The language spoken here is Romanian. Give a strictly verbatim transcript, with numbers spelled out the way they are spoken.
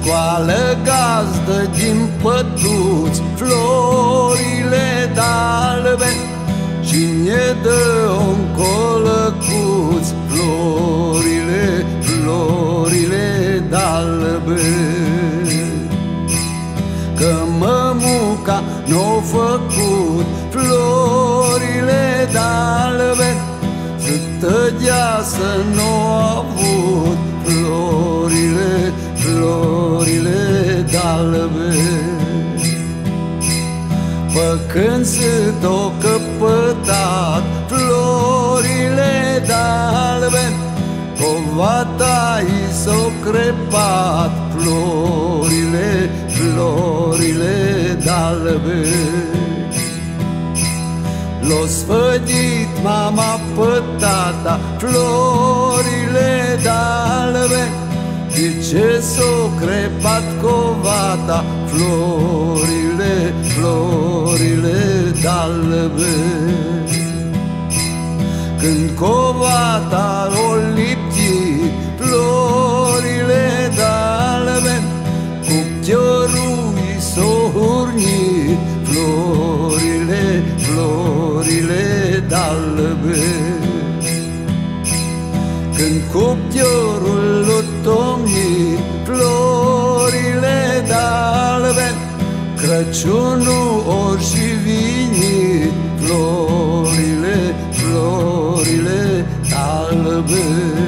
Scoală gazdă din pătuți florile d'albe și ne dă-o-n colăcuți florile, florile d'albe. Că mămuca n-o făcut florile d'albe, să tăgea să n-o avut florile, florile d'albe. Păcând s-o căpătat florile d'albe, covata i s-o crepat florile, florile d'albe. L-o sfădit mama pe tata florile d'albe, de ce s-o crepat covata florile, florile d'albe. Când covata o liptit florile d'albe, cuptiorul i s-o hurnit florile, florile d'albe. Când cuptiorul l-o tomnit florile d'albe, Crăciunul or și vinit florile, florile d'albe.